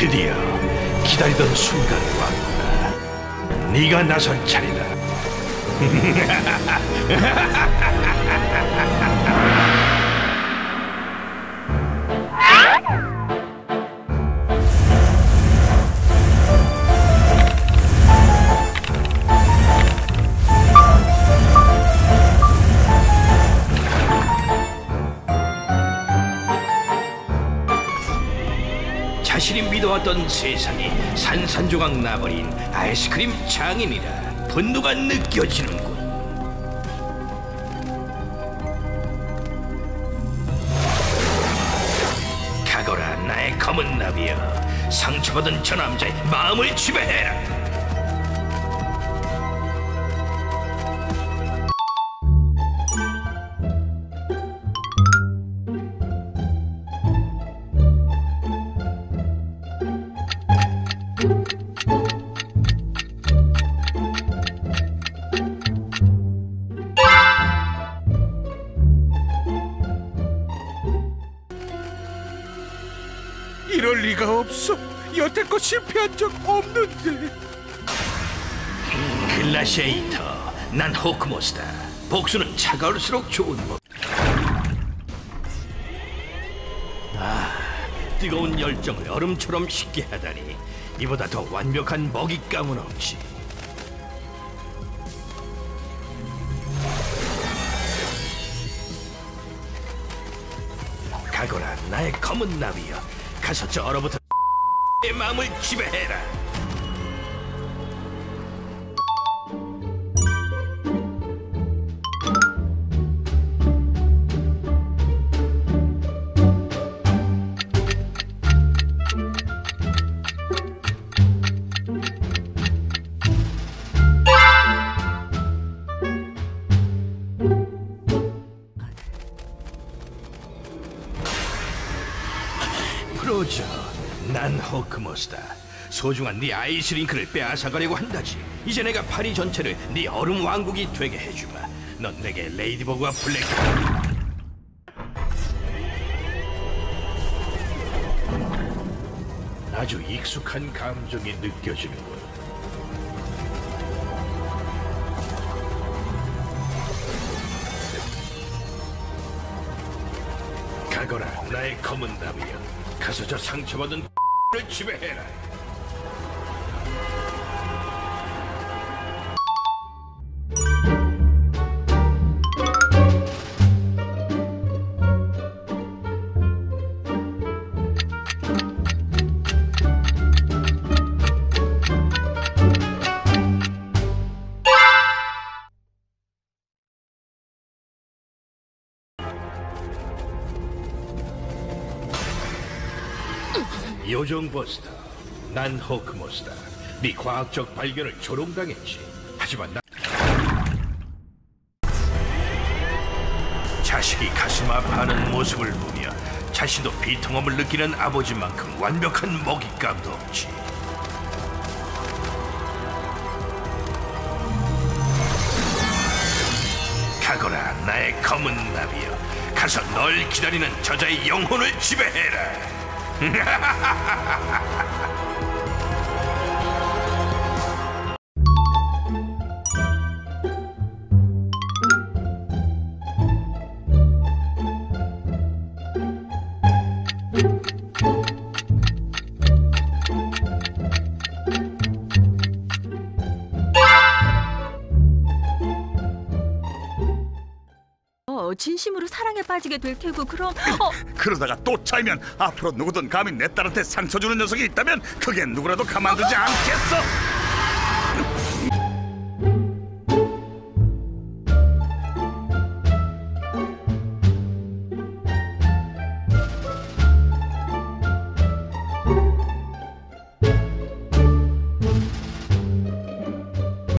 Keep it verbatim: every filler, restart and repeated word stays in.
드디어 기다리던 순간이 왔구나. 네가 나선 차례다. 자신이 믿어왔던 세상이 산산조각 나버린 아이스크림 장인이라 분노가 느껴지는군. 가거라 나의 검은 나비여, 상처받은 저 남자의 마음을 지배해라. 이럴 리가 없어. 여태껏 실패한 적 없는데. 글라시에이터, 난 호크모스다. 복수는 차가울수록 좋은 법. 아, 뜨거운 열정을 얼음처럼 식게 하다니 이보다 더 완벽한 먹잇감은 없지. 가거라 나의 검은 나비여, 가서 저 얼어붙은 내 마음을 지배해라. 프로저, 난 호크모스다. 소중한 네 아이스링크를 빼앗아가려고 한다지. 이제 내가 파리 전체를 네 얼음 왕국이 되게 해주마. 넌 내게 레이디버그와 블랙 아주 익숙한 감정이 느껴지는군. 가거라 나의 검은 나비여, 가서 저 상처받은 를 지배해라. 요정 버스터, 난 호크모스다. 네 과학적 발견을 조롱당했지. 하지만 나 자식이 가슴 아파하는 모습을 보며 자신도 비통함을 느끼는 아버지만큼 완벽한 먹잇감도 없지. 가거라 나의 검은 나비여, 가서 널 기다리는 저자의 영혼을 지배해라. 진심으로 사랑에 빠지게 될 테고 그럼 어... 그러다가 또 차이면 앞으로 누구든 감히 내 딸한테 상처 주는 녀석이 있다면 그게 누구라도 가만두지 않겠어.